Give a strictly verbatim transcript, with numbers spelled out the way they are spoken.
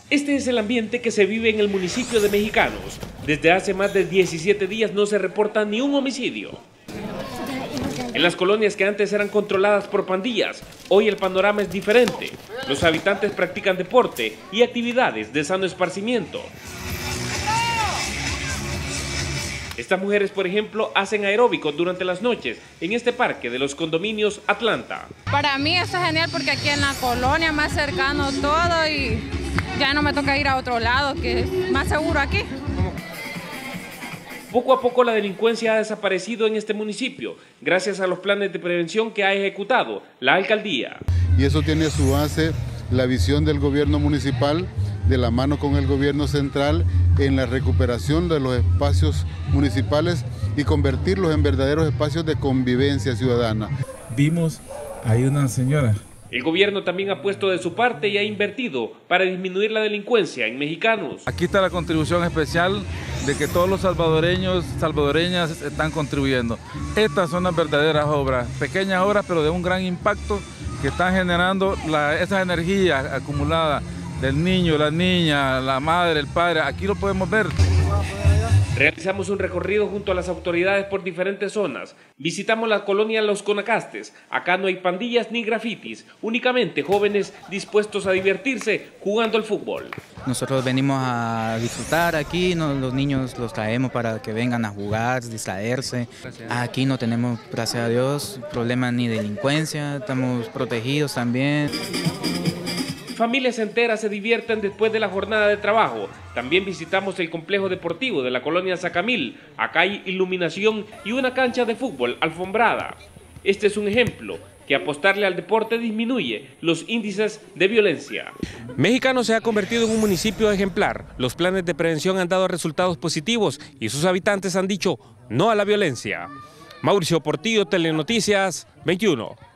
Este es el ambiente que se vive en el municipio de Mexicanos. Desde hace más de diecisiete días no se reporta ni un homicidio. En las colonias que antes eran controladas por pandillas, hoy el panorama es diferente. Los habitantes practican deporte y actividades de sano esparcimiento. Estas mujeres, por ejemplo, hacen aeróbicos durante las noches en este parque de los condominios Atlanta. Para mí esto es genial porque aquí en la colonia más cercano todo y ya no me toca ir a otro lado, que es más seguro aquí. Poco a poco la delincuencia ha desaparecido en este municipio, gracias a los planes de prevención que ha ejecutado la alcaldía. Y eso tiene a su base la visión del gobierno municipal, de la mano con el gobierno central, en la recuperación de los espacios municipales y convertirlos en verdaderos espacios de convivencia ciudadana. Vimos ahí una señora. El gobierno también ha puesto de su parte y ha invertido para disminuir la delincuencia en Mexicanos. Aquí está la contribución especial de que todos los salvadoreños, salvadoreñas están contribuyendo. Estas son las verdaderas obras, pequeñas obras pero de un gran impacto que están generando la, esas energías acumuladas del niño, la niña, la madre, el padre. Aquí lo podemos ver. Realizamos un recorrido junto a las autoridades por diferentes zonas. Visitamos la colonia Los Conacastes. Acá no hay pandillas ni grafitis, únicamente jóvenes dispuestos a divertirse jugando al fútbol. Nosotros venimos a disfrutar aquí, no, los niños los traemos para que vengan a jugar, distraerse. Aquí no tenemos, gracias a Dios, problemas ni delincuencia, estamos protegidos también. Familias enteras se divierten después de la jornada de trabajo. También visitamos el complejo deportivo de la colonia Zacamil. Acá hay iluminación y una cancha de fútbol alfombrada. Este es un ejemplo que apostarle al deporte disminuye los índices de violencia. Mexicanos se ha convertido en un municipio ejemplar. Los planes de prevención han dado resultados positivos y sus habitantes han dicho no a la violencia. Mauricio Portillo, Telenoticias veintiuno.